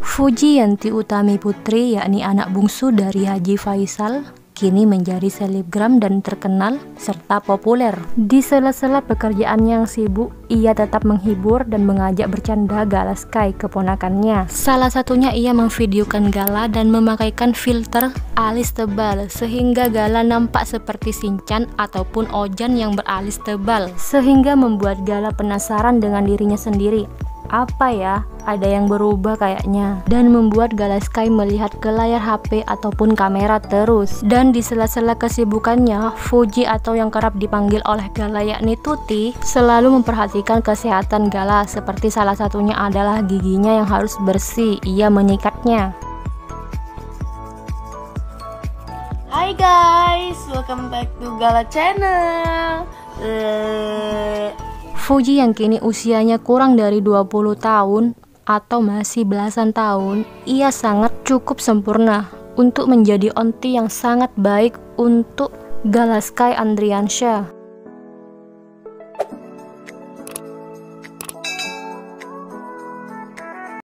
Fuji Yanti Utami Putri, yakni anak bungsu dari Haji Faisal, kini menjadi selebgram dan terkenal serta populer. Di sela-sela pekerjaannya yang sibuk, ia tetap menghibur dan mengajak bercanda Gala Sky, keponakannya. Salah satunya ia memvideokan Gala dan memakaikan filter alis tebal sehingga Gala nampak seperti Shinchan ataupun Ojan yang beralis tebal, sehingga membuat Gala penasaran dengan dirinya sendiri. Apa ya, ada yang berubah kayaknya, dan membuat Gala Sky melihat ke layar HP ataupun kamera terus. Dan di sela-sela kesibukannya, Fuji atau yang kerap dipanggil oleh Gala yakni Tuti, selalu memperhatikan kesehatan Gala, seperti salah satunya adalah giginya yang harus bersih. Ia menyikatnya. Hai guys, welcome back to Gala Channel. Fuji yang kini usianya kurang dari 20 tahun atau masih belasan tahun, ia sangat cukup sempurna untuk menjadi onti yang sangat baik untuk Gala Sky Andriansyah.